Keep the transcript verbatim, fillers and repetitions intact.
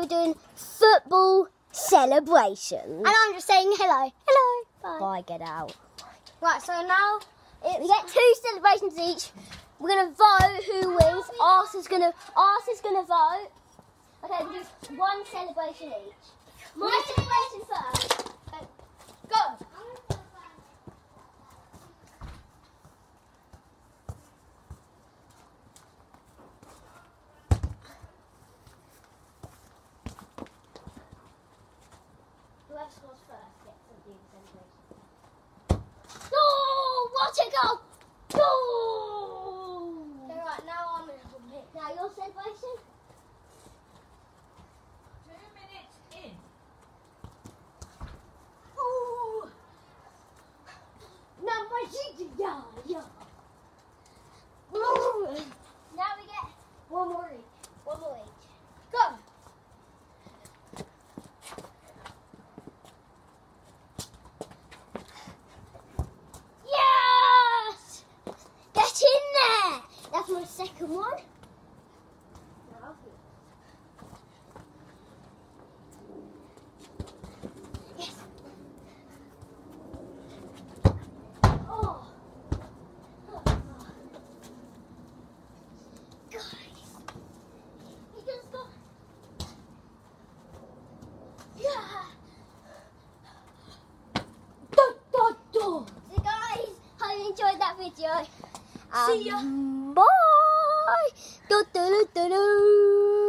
we're doing football celebrations. And I'm just saying hello. Hello. Bye. Bye, get out. Right, so now it's... We get two celebrations each. We're gonna vote who wins. Arthur's gonna Arthur's gonna vote. Okay, we do one celebration each. My celebration first. Okay, go. Whoever scores first gets to do the celebration. Oh, what a goal! Goal! Okay, right, now I'm in a bit. Now your celebration. Two minutes in. Ooh! Now my cheating, yeah, yeah. Ooh. Now we get one more each. One more each. Go! Yes! Get in there! That's my second one. Now, yes. Oh. Guys. He just got. Yeah. Do, do, do. So guys, hope you enjoyed that video. Um, See ya. Bye. Do, do, do, do, do.